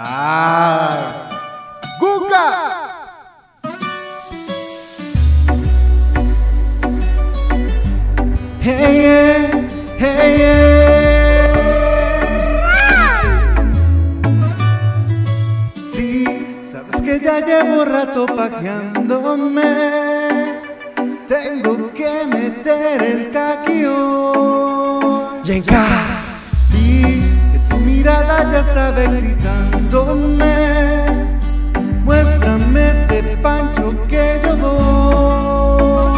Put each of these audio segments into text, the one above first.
¡Ay! ¡Guga! Hey, yeah, hey, yeah. Sí, sabes que ya llevo rato pajeándome. Tengo que meter el caquión. Yenka. Vi que tu mirada ya estaba excitándome. Muéstrame ese pancho que yo doy.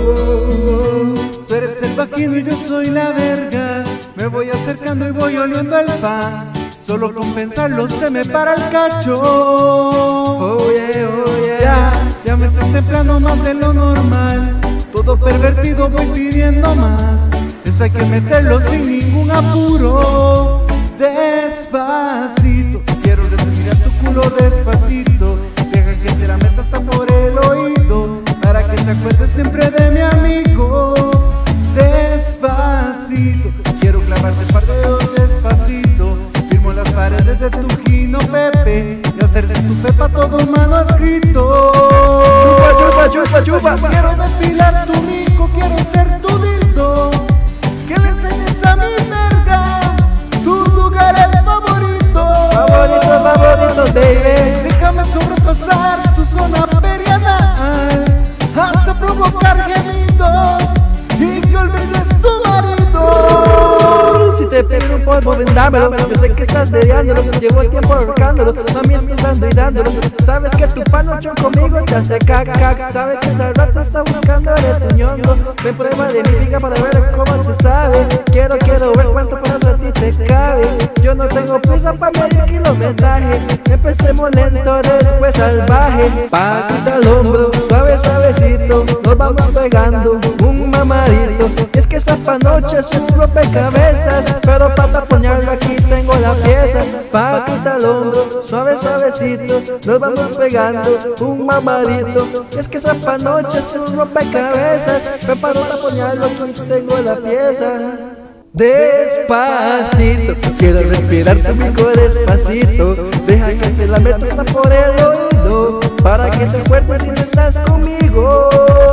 Tú eres el vaquino y yo soy la verga. Me voy acercando y voy oliendo el pan. Solo con pensarlo se me para el cacho. Oh yeah, oh yeah. Ya me estás templando más de lo normal. Todo pervertido voy pidiendo más. Esto hay que meterlo sin ningún apuro. Despacito, quiero respirar tu culo despacito. Deja que te la meta hasta por el oído, para que te acuerdes siempre de mi amigo. Despacito, quiero clavarte un par de dedos despacito. Firmo las paredes de tu Gino Pepe y hacer de tu pepa todo manuscrito. Chupa, chupa, chupa, chupa. Quiero depilar tu mico, quiero ser tu dildo. Que le enseñes a mi verga tus lugares favoritos. Favoritos, baby. Déjame sobrepasar tu zona perianal hasta provocar gemidos y que olvides tu marido. Si te pido un polvo, vendámelo. Yo sé que estás dediándolo, llevo el tiempo ahorcándolo. Mami, estoy dando y dándolo. Sabes que tu panocho conmigo te hace caca. Sabes que esa rata está buscando el tuñongo. Ven, prueba de mi pica para ver cómo te sabe. Quiero ver cuánto pedazo a ti te cabe. Yo no tengo prisa para medio kilometraje. Empecemos lento, después salvaje. Patita al hombro, suave, suavecito. Nos vamos pegando un mamadito. Es que esa panocha es un rompecabezas, pero para taponearlo aquí tengo la pieza. Patita al hombro, suave, suavecito. Nos vamos pegando un mamadito. Es que esa panocha es un rompecabezas, pero para taponearlo aquí tengo la pieza. Despacito, quiero respirar tu mico despacito. Deja que te la metas hasta por el oído, para que te acuerdes si no estás conmigo.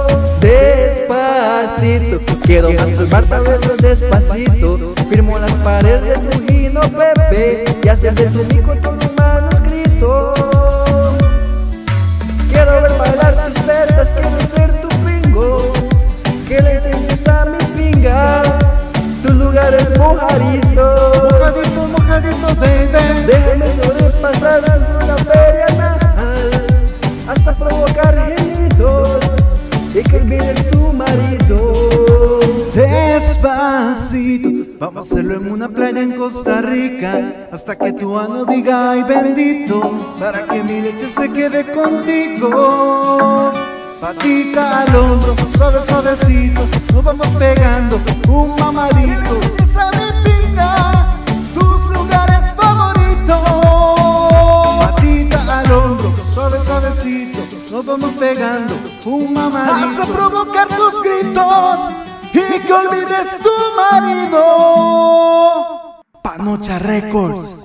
Despacito, quiero masturbarte a besos despacito. Firmo las paredes de tu Gino Pepe y hacer de tu mico todo un manuscrito. Quiero ver bailar tus tetas, quiero ser tu pingo. Que le enseñes a mi pinga tus lugares mojaditos. Mojadito, mojadito, baby. Déjame sobrepasar tu zona perianal hasta provocar gemidos y que olvides tu marido. Despacito, vamos a hacerlo en una playa en Costa Rica, hasta que tu ano diga ay bendito, para que mi leche se quede contigo. Patita al hombro, suave, suavecito. Nos vamos pegando un mamadito. Que le enseñes a mi pinga tus lugares favoritos. Patita al hombro, suave, suavecito. Nos vamos pegando un mamadito hasta provocar tus gritos y que olvides tu marido. Panocha Records.